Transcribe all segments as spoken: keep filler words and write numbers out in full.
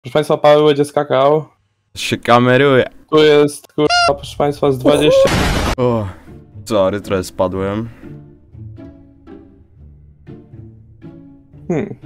Proszę Państwa, Paweł będzie skakał. Się kameruje. Tu jest, kurwa, proszę Państwa, z dwadzieścia... O, sorry, trochę spadłem. Hmm.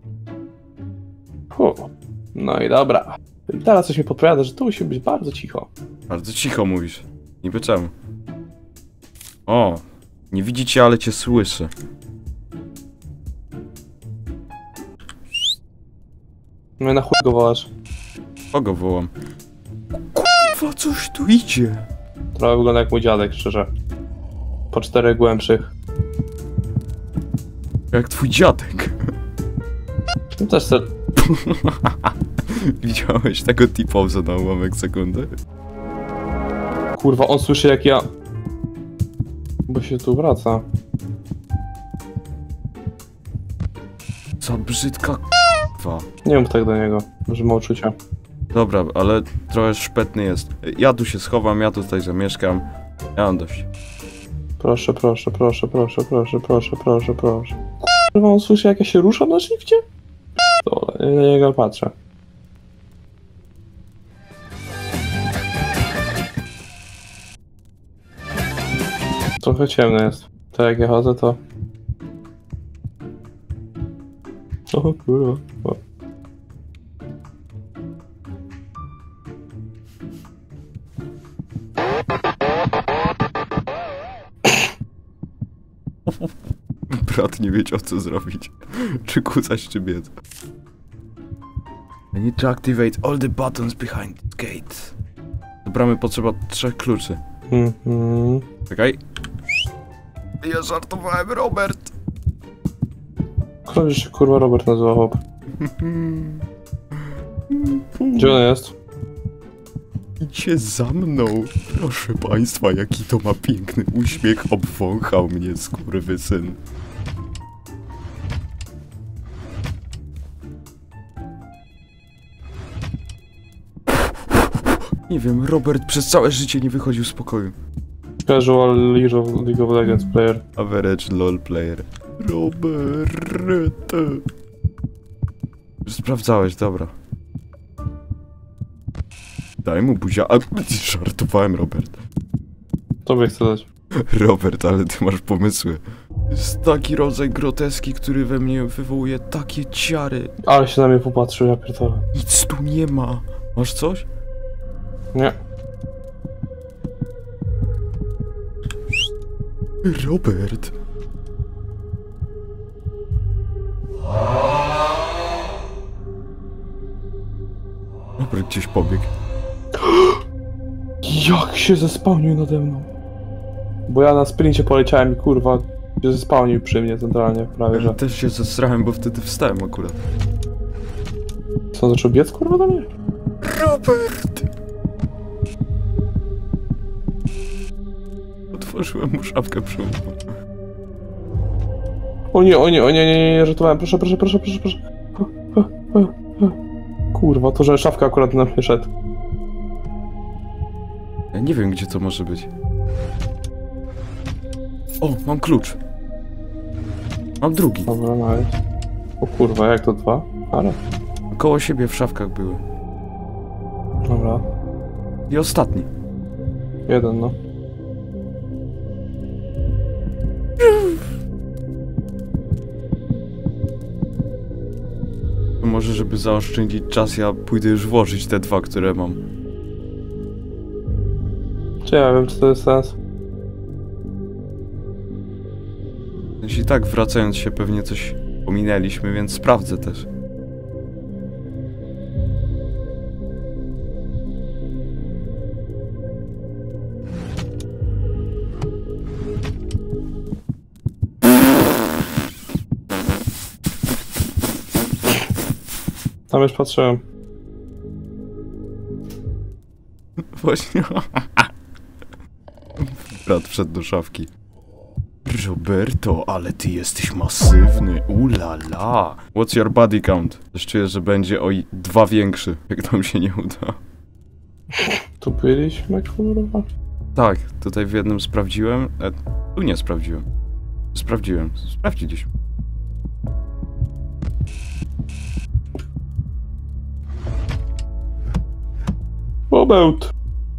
Hu. No i dobra. I teraz coś mi podpowiada, że tu musi być bardzo cicho. Bardzo cicho mówisz. Niby czemu? O, nie widzicie, ale cię słyszę. No i na chuj go wołasz. Kogo wołam? Kurwa, coś tu idzie. Trochę wygląda jak mój dziadek, szczerze. Po czterech głębszych. Jak twój dziadek. No też ser... Widziałeś tego T-pauza na ułamek sekundy? Kurwa, on słyszy jak ja... Bo się tu wraca. Co brzydka k***wa. Nie mów tak do niego, że ma uczucia. Dobra, ale trochę szpetny jest. Ja tu się schowam, ja tutaj zamieszkam. Ja mam dość. Proszę, proszę, proszę, proszę, proszę, proszę, proszę, proszę. Kurwa, on słyszy jak ja się ruszam na szybcie? Dole, ja na niego patrzę. Trochę ciemno jest. To jak ja chodzę, to... O kurwa. O. Brat nie wiedział co zrobić. Czy kucać, czy biec. I need to activate all the buttons behind the gate. Do bramy potrzeba trzech kluczy. Mhm. Czekaj. Ja żartowałem, Robert! Kto się kurwa Robert nazywa chłop? Gdzie on jest? Idźcie za mną. Proszę państwa, jaki to ma piękny uśmiech. Obwąchał mnie skurwysyn. Nie wiem, Robert przez całe życie nie wychodził z pokoju. Casual League of, League of Legends player. Average LOL player. Robert. Sprawdzałeś, dobra. Daj mu buzia... A, żartowałem, Robert. Tobie chcę dać. Robert, ale ty masz pomysły. Jest taki rodzaj groteski, który we mnie wywołuje takie ciary. Ale się na mnie popatrzył, ja pierdolę. Nic tu nie ma. Masz coś? Nie. Robert. Robert gdzieś pobiegł. Jak się zespałnił nade mną? Bo ja na sprincie poleciałem i kurwa się zespałnił przy mnie centralnie prawie, Ja że... też się zesrałem, bo wtedy wstałem akurat. Co, zaczął biec kurwa do mnie? Robert! Otworzyłem mu szafkę przy uchu. O nie, o nie, o nie, nie, nie, nie, żartowałem, proszę, proszę, proszę, proszę, proszę. O, o, o, o. Kurwa, to że szafka akurat na mnie szedł. Ja nie wiem, gdzie to może być. O, mam klucz. Mam drugi. Dobra, nawet. O kurwa, jak to dwa? Ale. Koło siebie w szafkach były. Dobra. I ostatni. Jeden, no. Może, żeby zaoszczędzić czas, ja pójdę już włożyć te dwa, które mam. Czy ja wiem, czy to jest sens? Jeśli tak, wracając się, pewnie coś pominęliśmy, więc sprawdzę też. Tam już patrzyłem. Właśnie. Brat wszedł do szafki. Roberto, ale ty jesteś masywny. Ulala. What's your body count? Też czuję, że będzie oj dwa większy, jak nam się nie uda. Tu byliśmy, kurwa. Tak, tutaj w jednym sprawdziłem. E, tu nie sprawdziłem. Sprawdziłem. Sprawdziliśmy. bełt.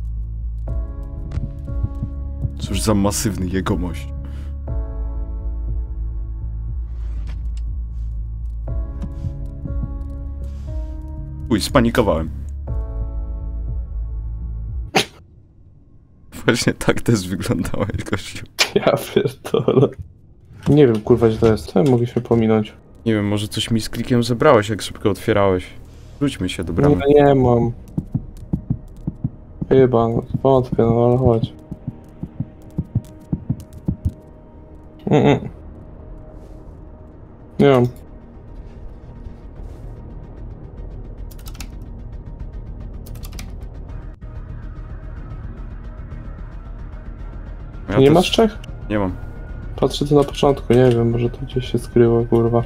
Cóż za masywny jegomość. Uj, spanikowałem. Właśnie tak też wyglądałeś, gościu. Ja pierdolę. Nie wiem, kurwa, gdzie to jest. Co mogliśmy pominąć? Nie wiem, może coś mi z klikiem zebrałeś, jak szybko otwierałeś. Wróćmy się do bramy. Nie, nie mam. Chyba, no, wątpię, no ale chodź. Mm -mm. Nie mam. Ja Nie też masz Czech? Nie mam. Patrzę tu na początku, nie wiem, może to gdzieś się skryło, kurwa.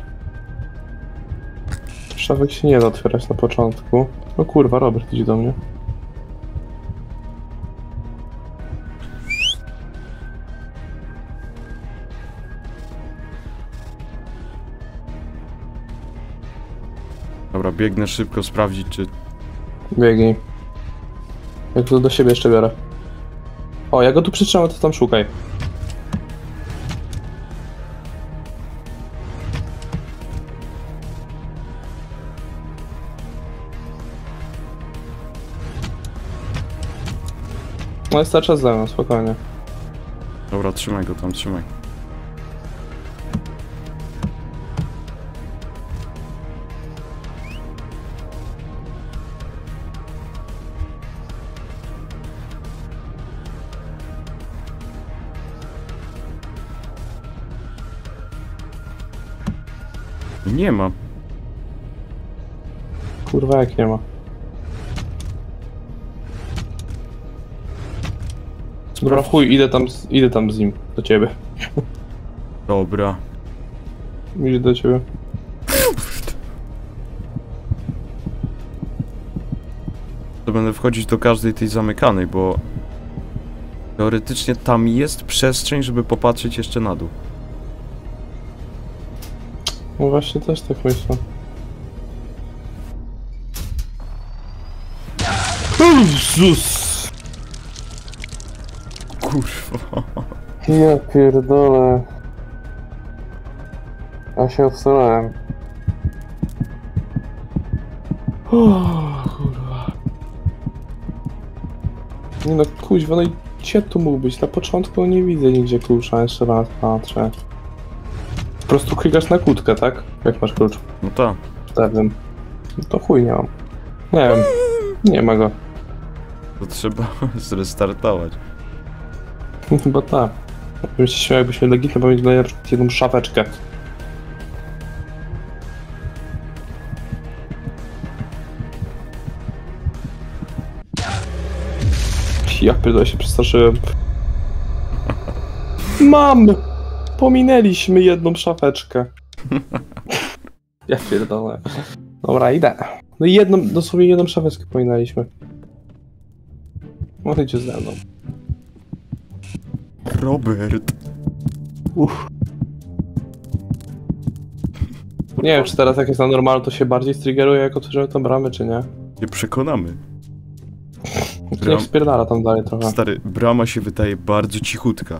Szafek się nie da otwierać na początku. No kurwa, Robert idzie do mnie. Dobra, biegnę szybko sprawdzić, czy... Biegnij. Jak to do siebie jeszcze biorę. O, ja go tu przytrzymam, to tam szukaj. No jest cały czas ze mną, spokojnie. Dobra, trzymaj go tam, trzymaj. Nie ma. Kurwa, jak nie ma. Dobra, chuj, idę tam, z, idę tam z nim, do ciebie. Dobra. Idę do ciebie. To będę wchodzić do każdej tej zamykanej, bo... Teoretycznie tam jest przestrzeń, żeby popatrzeć jeszcze na dół. No właśnie też tak myślę. Jezus! Kurwa. Ja pierdolę. Ja się odsunąłem. O, kurwa. Nie no, kuźwa, no i gdzie tu mógł być? Na początku nie widzę nigdzie klucza, jeszcze raz patrzę. Po prostu klikasz na kłódkę, tak? Jak masz klucz? No tak. Pewnym. No to chuj nie mam. Nie wiem. Nie ma go. To trzeba zrestartować. Chyba tak. Bym się śmiał, jakbyśmy legitnie powiedzieli na przykład jedną szafeczkę. Ja pierdolę, się przestraszyłem. Mam! Pominęliśmy jedną szafeczkę. Ja pierdolę. Dobra, idę. No i jedną, dosłownie jedną szafeczkę pominęliśmy. No idzie ze mną. Robert. Uff. Nie wiem, czy teraz jak jest na normalu, to się bardziej striggeruje, jak otworzymy tę bramę, czy nie. Nie przekonamy. To Bram... niech spierdala tam dalej trochę. Stary, brama się wydaje bardzo cichutka.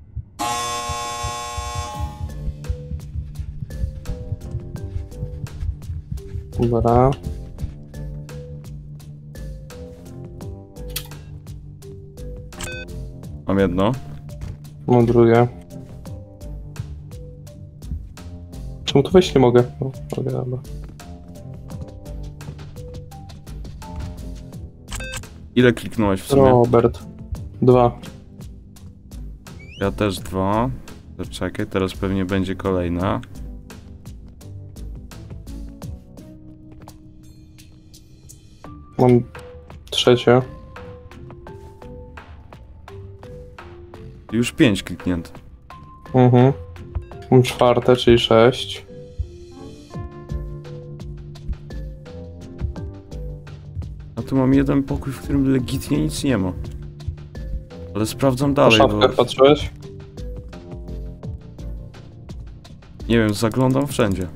Dobra. Mam jedno. Mam drugie. Czemu tu wejść nie mogę? O, mogę, dobra. Ile kliknąłeś w sumie? Robert. Dwa. Ja też dwa. To czekaj, teraz pewnie będzie kolejna. Mam trzecie. Już pięć kliknięte. Mhm. Mam czwarte, czyli sześć. A tu mam jeden pokój, w którym legitnie nic nie ma. Ale sprawdzam Po dalej, szafkach bo... patrzyłeś? Nie wiem, zaglądam wszędzie.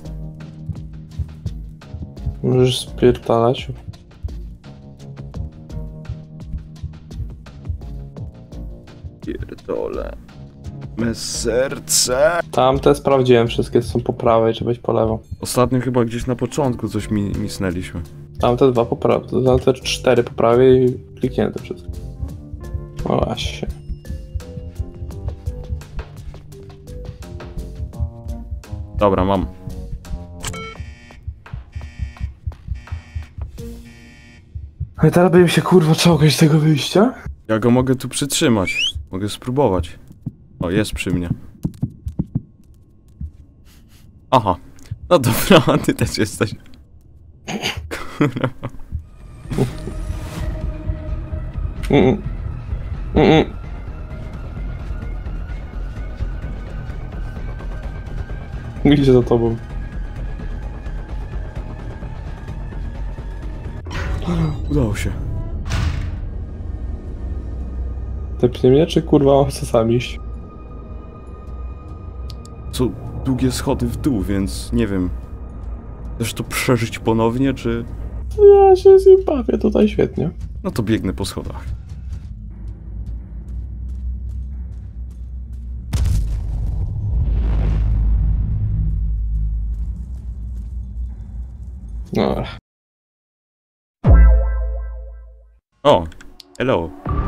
Możesz spierdalać. pierdolę. Me serce. Tamte sprawdziłem, wszystkie są po prawej, czy być po lewo. Ostatnio chyba gdzieś na początku coś mi misnęliśmy. Tamte dwa po prawej, tamte cztery po prawej i kliknięte wszystko. No właśnie. Dobra, mam. No i teraz bym się kurwa czołgać z tego wyjścia? Ja go mogę tu przytrzymać. Mogę spróbować. O, jest przy mnie. Aha. No dobra, ty też jesteś. Kurwa. Mm. Mm. Idzie za tobą. Udało się. Tepnie mnie, czy kurwa chcę sam iść? Są długie schody w dół, więc nie wiem. Chcesz to przeżyć ponownie, czy... Ja się z nim bawię tutaj świetnie. No to biegnę po schodach. Dobra. O! Hello.